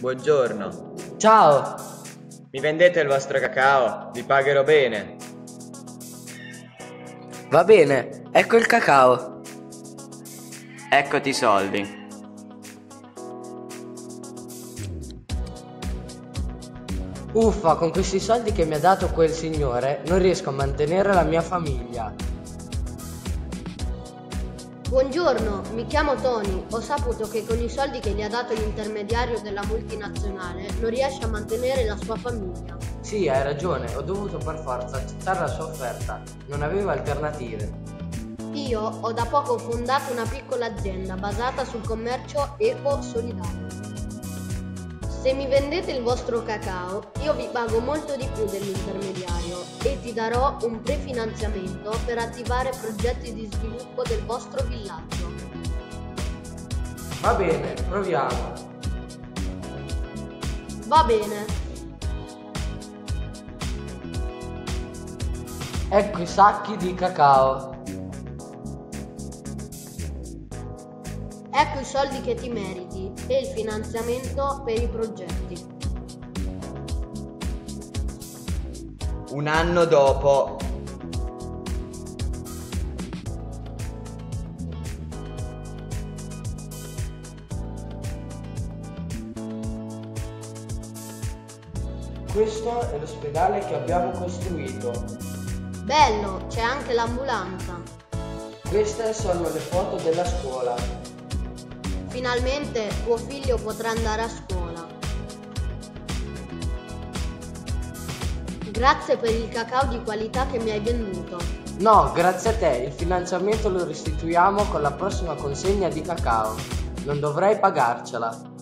Buongiorno. Ciao! Mi vendete il vostro cacao? Vi pagherò bene. Va bene, ecco il cacao. Eccoti i soldi. Uffa, con questi soldi che mi ha dato quel signore non riesco a mantenere la mia famiglia. Buongiorno, mi chiamo Tony. Ho saputo che con i soldi che gli ha dato l'intermediario della multinazionale non riesce a mantenere la sua famiglia. Sì, hai ragione, ho dovuto per forza accettare la sua offerta. Non avevo alternative. Io ho da poco fondato una piccola azienda basata sul commercio eco-solidario. Se mi vendete il vostro cacao, io vi pago molto di più dell'intermediario e ti darò un prefinanziamento per attivare progetti di sviluppo del vostro villaggio. Va bene, proviamo. Va bene. Ecco i sacchi di cacao. Ecco i soldi che ti meriti e il finanziamento per i progetti. Un anno dopo. Questo è l'ospedale che abbiamo costruito. Bello, c'è anche l'ambulanza. Queste sono le foto della scuola. Finalmente tuo figlio potrà andare a scuola. Grazie per il cacao di qualità che mi hai venduto. No, grazie a te, il finanziamento lo restituiamo con la prossima consegna di cacao. Non dovrai pagarcela.